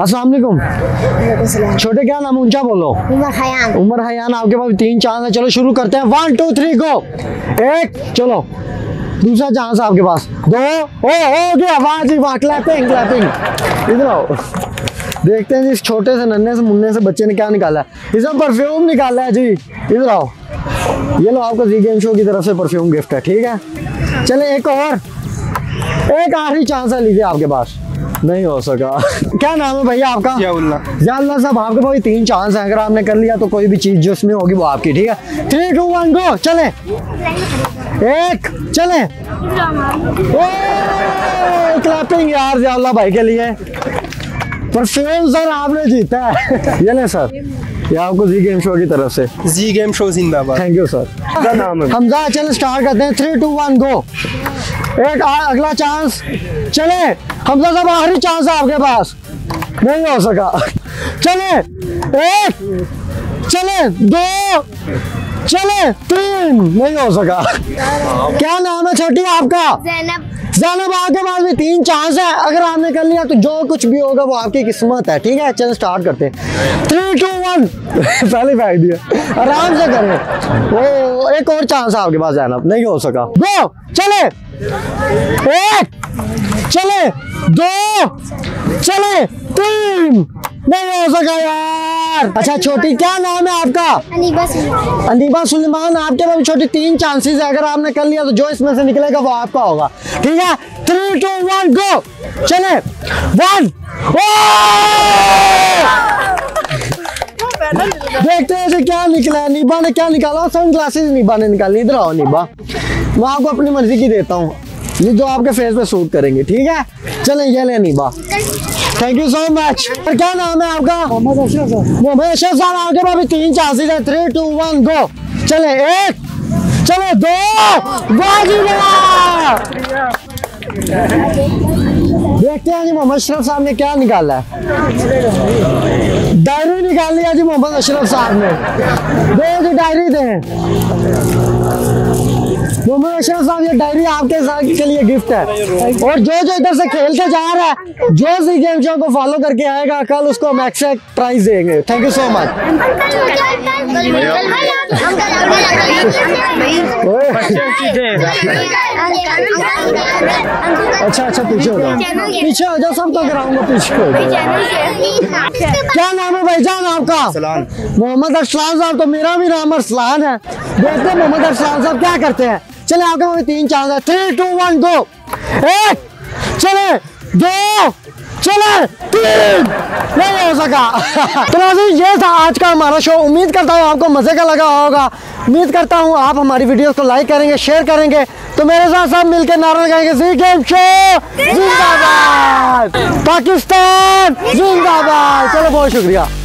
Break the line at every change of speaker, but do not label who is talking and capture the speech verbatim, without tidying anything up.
अस्सलाम वालेकुम। छोटे क्या नाम, ऊंचा बोलो।
उमर हयान।
उमर हयान, आपके पास तीन चांस है। चलो शुरू करते हैं। One two three go. एक, चलो दूसरा चांस आपके पास। दो, ओ हो गया, वाह जी वाह, क्लैपिंग क्लैपिंग। इधर आओ, देखते हैं जी इस छोटे से नन्हे से मुन्ने से बच्चे ने क्या निकाला है। इसमें परफ्यूम निकाला है जी। इधर आओ, ये लो आपको जी गेम शो की तरफ से परफ्यूम गिफ्ट है, ठीक है। चले एक और, एक आखिरी चांस है, लीजिए आपके पास। नहीं हो सका। क्या नाम है भैया आपका? जियाउल्लाह साहब, आपके पास तीन चांस है, अगर आपने कर लिया तो कोई भी चीज जो उसमें होगी वो आपकी, ठीक है। Three two one go. चले एक, चले क्लैपिंग यार जियाउल्लाह भाई के लिए। परफ्यूम सर आपने जीता है। ये ले सर, ये आपको जी गेम शो की तरफ से।
जी गेम शो जिंदाबाद।
Thank you sir.
क्या नाम है?
हमजा। चले स्टार्ट करते हैं। Three two one go. एक आ, अगला चांस। चले हमजा साहब, आखिरी चांस है आपके पास। नहीं हो सका। चले एक, चले दो, चले तीन, नहीं हो सका। क्या नाम है छोटी आपका?
ज़ैनब।
ज़ैनब, आपके पास भी तीन चांस है, अगर आपने कर लिया तो जो कुछ भी होगा वो आपकी किस्मत है, ठीक है। चलो स्टार्ट करते हैं। Three two one. पहले फेंक दिया, आराम से करें। वो एक और चांस है आपके पास ज़ैनब। नहीं हो सका। गो। चले एक, चले दो, चले तीन, नहीं हो सका यार। अच्छा छोटी, क्या नाम है आपका?
अनीबा सुलेमान।
अनीबा सुलेमान, आपके पास छोटी तीन चांसेस है, अगर आपने कर लिया तो जो इसमें से निकलेगा वो आपका होगा, ठीक है। Three two one go. चले वन। देखते हैं क्या निकला है। नीबा ने क्या निकाला? सन ग्लासेस नीबा ने निकाली। इधर आओ नीबा, मैं आपको अपनी मर्जी की देता हूँ, ये जो आपके फेस पे सूट करेंगे, ठीक है। चले ये ले नीबा, थैंक यू सो मच। और क्या नाम है आपका? मोहम्मद अशरफ साहब। मोहम्मद अशरफ साहब, आपके पास भी तीन चांसेस है। Three two one go. चले एक, चले दो, देखते हैं जी मोहम्मद अशरफ साहब ने क्या निकाला है। डायरी निकाल लिया जी मोहम्मद अशरफ साहब ने। दो जी डायरी दें मोहम्मद अशरफ साहब, ये डायरी आपके साथ के लिए गिफ्ट है। और जो जो इधर से खेल के जा रहा है, जो जी गेम शो को फॉलो करके आएगा, कल उसको हम एक्स्ट्रा प्राइज देंगे। Thank you so much. अच्छा अच्छा, पीछे हो जाओ, पीछे हो जाओ, सब तो कराऊंगा, पीछे हो जाओ। क्या नाम है भाईजान आपका? मोहम्मद अरसलान साहब। तो मेरा भी नाम अरसलान है। देखते हैं मोहम्मद अरसलान साहब क्या करते हैं। चले आपके पास तीन चांस है। Three two one go. एक, चले दो, चले तीन, नहीं हो सका। तो ये था आज का हमारा शो। उम्मीद करता हूँ आपको मजे का लगा होगा। उम्मीद करता हूँ आप हमारी वीडियोस को लाइक करेंगे, शेयर करेंगे। तो मेरे साथ सब मिलकर नारा लगाएंगे, जी गेम शो जिंदाबाद, पाकिस्तान जिंदाबाद। चलो बहुत शुक्रिया।